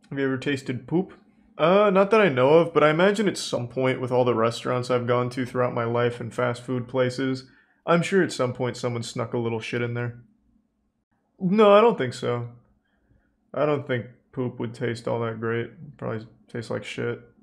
Have you ever tasted poop? Not that I know of, but I imagine at some point with all the restaurants I've gone to throughout my life and fast food places, I'm sure at some point someone snuck a little shit in there. No, I don't think so. I don't think poop would taste all that great. Probably tastes like shit.